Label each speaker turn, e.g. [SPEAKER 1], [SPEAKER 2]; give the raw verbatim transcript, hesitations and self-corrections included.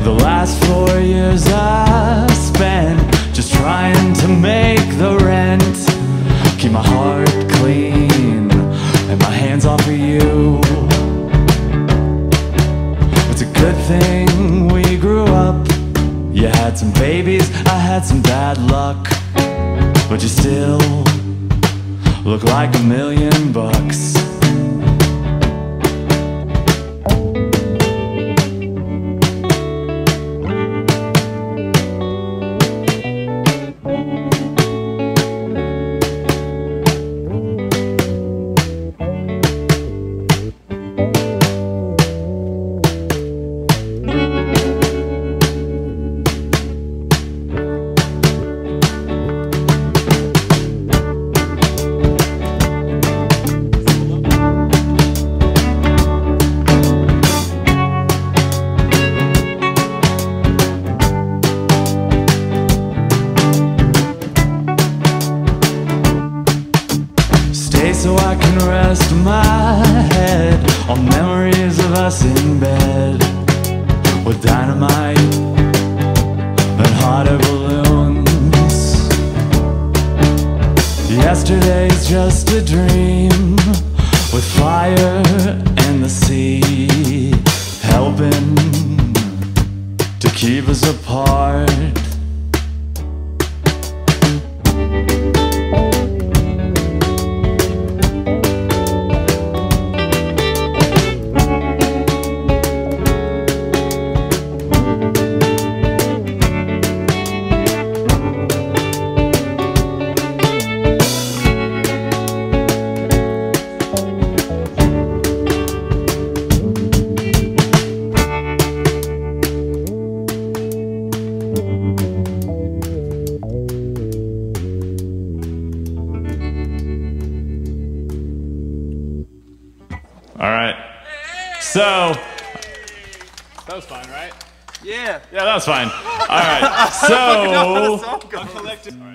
[SPEAKER 1] The last four years I spent just trying to make the rent, keep my heart clean and my hands off of you. It's a good thing we grew up. You had some babies, I had some bad luck, but you still look like a million bucks. So I can rest my head on memories of us in bed with dynamite and hot air balloons. Yesterday's just a dream with fire and the sea helping to keep us apart. All right. So that was fine, right?
[SPEAKER 2] Yeah.
[SPEAKER 1] Yeah, that was fine. All right. So.